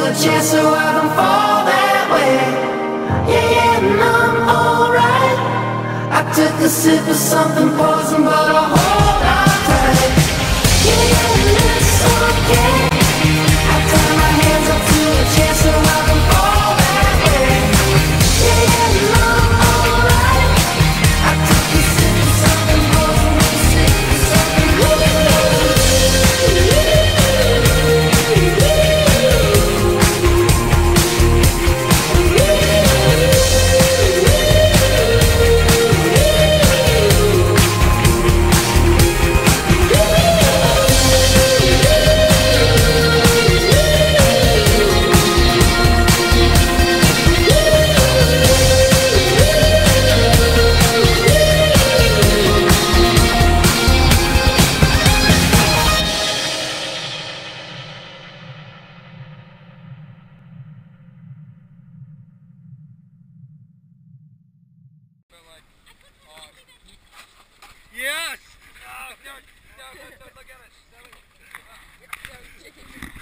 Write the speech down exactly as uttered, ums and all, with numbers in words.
a chance so I don't fall that way. Yeah, yeah, and I'm alright. I took a sip of something poison, but I hold on tight. Yeah, yeah, and it's okay. I turn my hands up to a chance so I don't fall that way. Yeah, yeah, and I'm alright. I took a sip of something poison, but a sip of something poison. Yes! No, no, no, no, don't look at it.